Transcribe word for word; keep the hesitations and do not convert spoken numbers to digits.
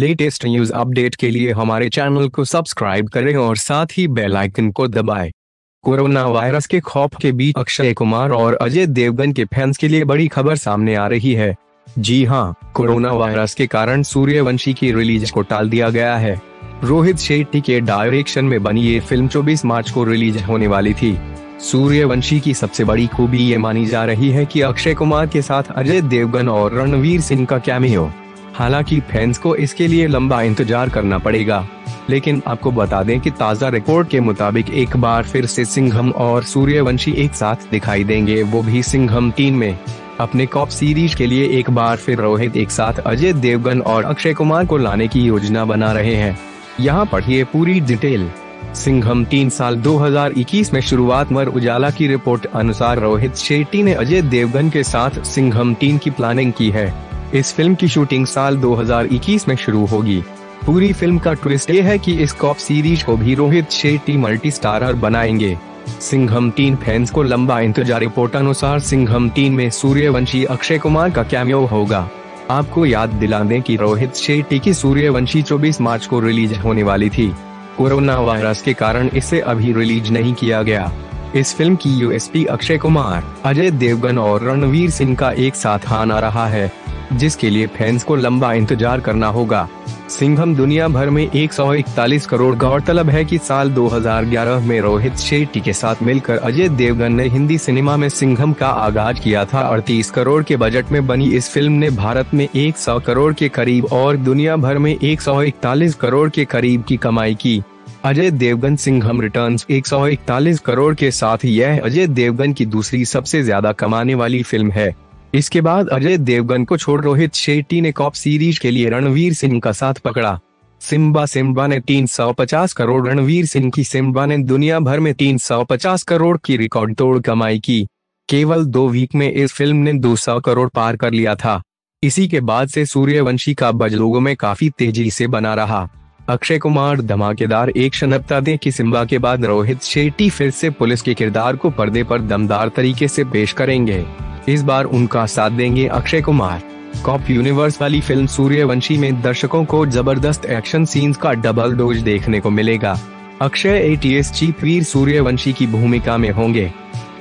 Latest news update के लिए हमारे चैनल को सब्सक्राइब करें और साथ ही बेल आइकन को दबाएं। कोरोना वायरस के खौफ के बीच अक्षय कुमार और अजय देवगन के फैंस के लिए बड़ी खबर सामने आ रही है। जी हां, कोरोना वायरस के कारण सूर्यवंशी की रिलीज को टाल दिया गया है। रोहित शेट्टी के डायरेक्शन में बनी ये फिल्म चौबीस मार्च को रिलीज होने वाली थी। सूर्यवंशी की सबसे बड़ी खूबी ये मानी जा रही है कि अक्षय कुमार के साथ अजय देवगन और रणवीर सिंह का कैमियो। हालांकि फैंस को इसके लिए लंबा इंतजार करना पड़ेगा, लेकिन आपको बता दें कि ताज़ा रिपोर्ट के मुताबिक एक बार फिर से सिंघम और सूर्यवंशी एक साथ दिखाई देंगे, वो भी सिंघम तीन में। अपने कॉप सीरीज के लिए एक बार फिर रोहित एक साथ अजय देवगन और अक्षय कुमार को लाने की योजना बना रहे हैं। यहाँ पढ़िए पूरी डिटेल। सिंघम तीन साल दो हज़ार इक्कीस में शुरुआत। अमर उजाला की रिपोर्ट अनुसार रोहित शेट्टी ने अजय देवगन के साथ सिंघम तीन की प्लानिंग की है। इस फिल्म की शूटिंग साल दो हज़ार इक्कीस में शुरू होगी। पूरी फिल्म का ट्विस्ट ये है कि इस कॉप सीरीज को भी रोहित शेट्टी मल्टी स्टारर बनाएंगे। सिंघम तीन फैंस को लंबा इंतजार। रिपोर्ट अनुसार सिंघम तीन में सूर्यवंशी अक्षय कुमार का कैमियो होगा। आपको याद दिला दें कि रोहित शेट्टी की सूर्यवंशी चौबीस मार्च को रिलीज होने वाली थी। कोरोना वायरस के कारण इसे अभी रिलीज नहीं किया गया। इस फिल्म की यूएसपी अक्षय कुमार, अजय देवगन और रणवीर सिंह का एक साथ आना रहा है, जिसके लिए फैंस को लंबा इंतजार करना होगा। सिंघम दुनिया भर में एक सौ इकतालीस करोड़। गौरतलब है कि साल दो हज़ार ग्यारह में रोहित शेट्टी के साथ मिलकर अजय देवगन ने हिंदी सिनेमा में सिंघम का आगाज किया था। अड़तीस करोड़ के बजट में बनी इस फिल्म ने भारत में सौ करोड़ के करीब और दुनिया भर में एक सौ इकतालीस करोड़ के करीब की कमाई की। अजय देवगन सिंघम रिटर्न्स एक सौ इकतालीस करोड़ के साथ यह अजय देवगन की दूसरी सबसे ज्यादा कमाने वाली फिल्म है। इसके बाद अजय देवगन को छोड़ रोहित शेट्टी ने कॉप सीरीज के लिए रणवीर सिंह का साथ पकड़ा। सिम्बा सिम्बा ने तीन सौ पचास करोड़। रणवीर सिंह की सिम्बा ने दुनिया भर में तीन सौ पचास करोड़ की रिकॉर्ड तोड़ कमाई की। केवल दो वीक में इस फिल्म ने दो सौ करोड़ पार कर लिया था। इसी के बाद से सूर्यवंशी का बज लोगों में काफी तेजी से बना रहा। अक्षय कुमार धमाकेदार एक्शन। बता दें कि सिम्बा के बाद रोहित शेट्टी फिर से पुलिस के किरदार को पर्दे पर दमदार तरीके से पेश करेंगे। इस बार उनका साथ देंगे अक्षय कुमार। कॉप यूनिवर्स वाली फिल्म सूर्यवंशी में दर्शकों को जबरदस्त एक्शन सीन्स का डबल डोज देखने को मिलेगा। अक्षय एटीएस चीफ वीर सूर्यवंशी की भूमिका में होंगे।